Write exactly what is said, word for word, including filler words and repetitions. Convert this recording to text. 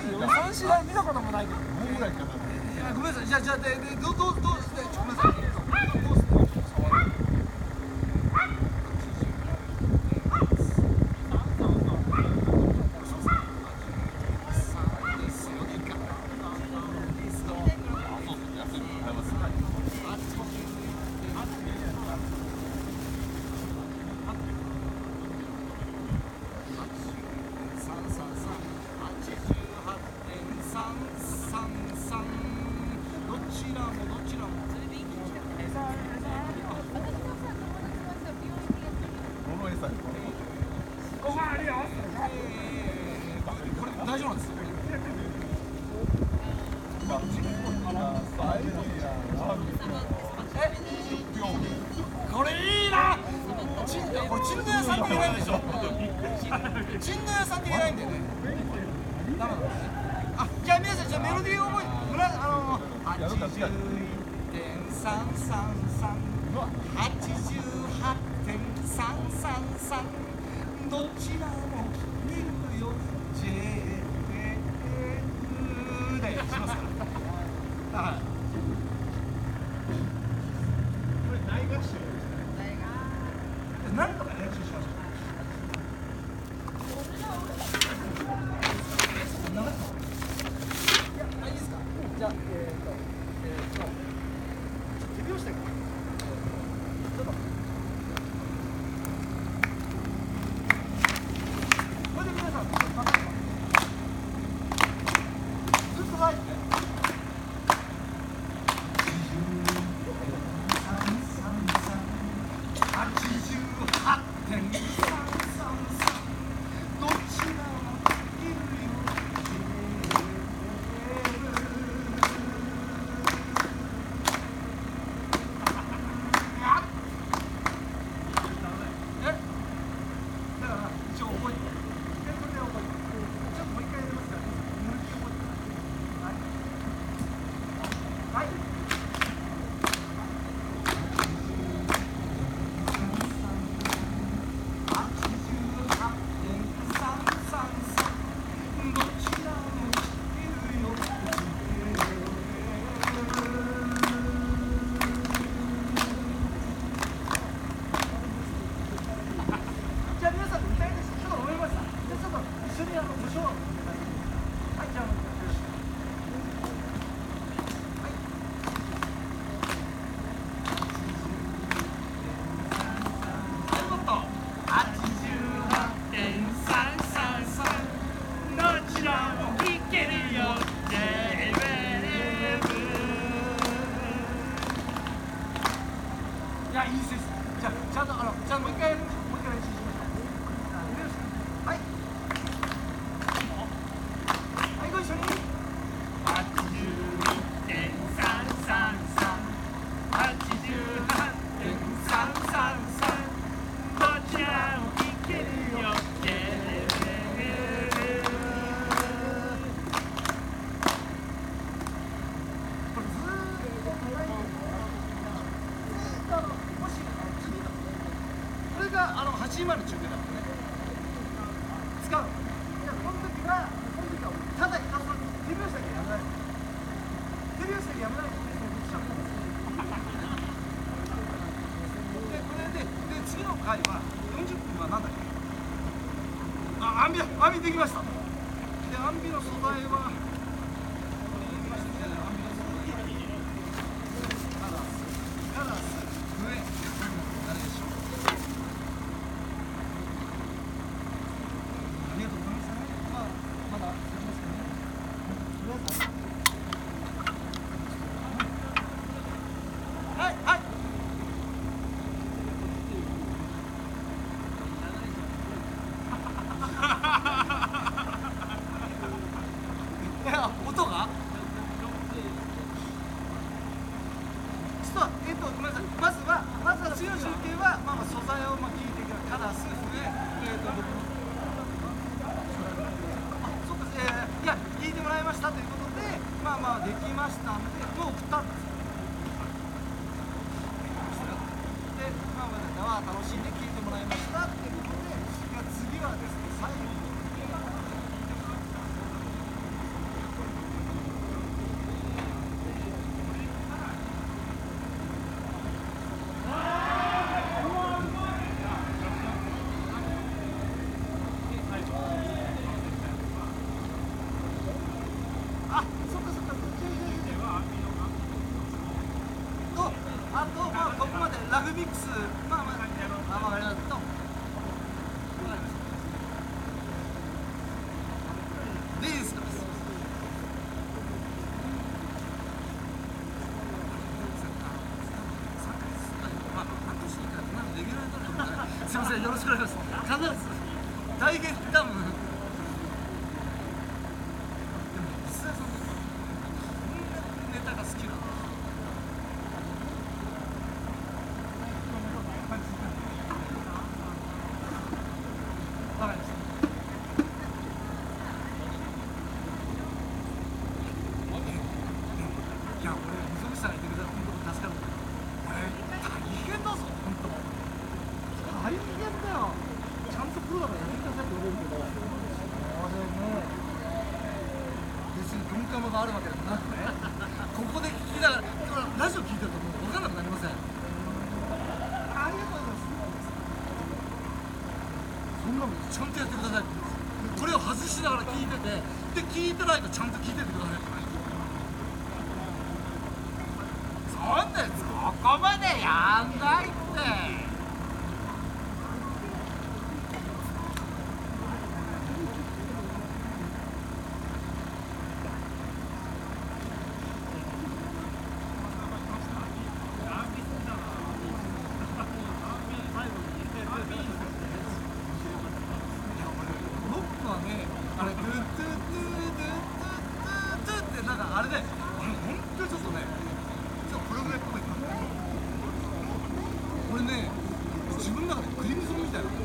三四台見たこともないけど。 ぐらいかな。 いやごめんなさい。じゃあじゃあででどうどうどうしてごめんなさい。どうして大丈夫なんですか？これいいな。ちんこれちんど屋さんって言えないんでしょ。ちんど屋さんって言えないんだよね。ダメなんだね。あ、じゃあ皆さんじゃあメロディーを覚えて、あのはちじゅういってんさんさんさん、はちじゅうはちてんさんさんさん、どちらも見るよ ジェイエヌ でしますから。はい。これ大合唱。何とか練習しましょう。いや、いいですか。じゃあ、えっと、えっと、手拍子だけ。ちょっと。これで皆さん、ずっと入って。いや、いいです。じゃあ、ちゃんと、あの、じゃあ、もう一回やりましょう。もう一回練習しましょう。はい。はい、ご一緒に。はちじゅういってんさんさんさん、はちじゅうはちてんさんさんさん、どちらもいけるよ。これずーっとこれがあのはちじゅうの中継だもんね。使う。いや、この時は、この時はただひたすら手拍子だけやめない。手拍子だけやめないとね、そうしちゃうんです。で、これで、で、次の回はよんじゅっぷんはなんだっけ？あ、アンビ、アンビできました。で、アンビの素材は。音がちょっと、えっと、ごめんなさい。まずは、まずは次の中継は、まあまあ素材をまあ聞いていくカラスですね。えっと、あ、そうか、えー、いや、聞いてもらいましたということで、まあまあできましたので、もう送ったんです。で、まあまあ、楽しんで聞いてもらいましたということで、次はですね、最後に。 もあるわけでもなくね、ここで聞きながら、ラジオ聞いてるともう分からなくなりません。ありがとうございます。そんなのちゃんとやってくださいって言うんです。これを外しながら聞いてて、で聞いてないとちゃんと聞いててくださいって言うんです。そんなそこまでやんないって。あれ、ドゥドゥドゥドゥドゥドゥってなんかあれで、あれ本当にちょっとね、ちょっとプログレっぽい。これね、自分の中でクリムゾンみたいな。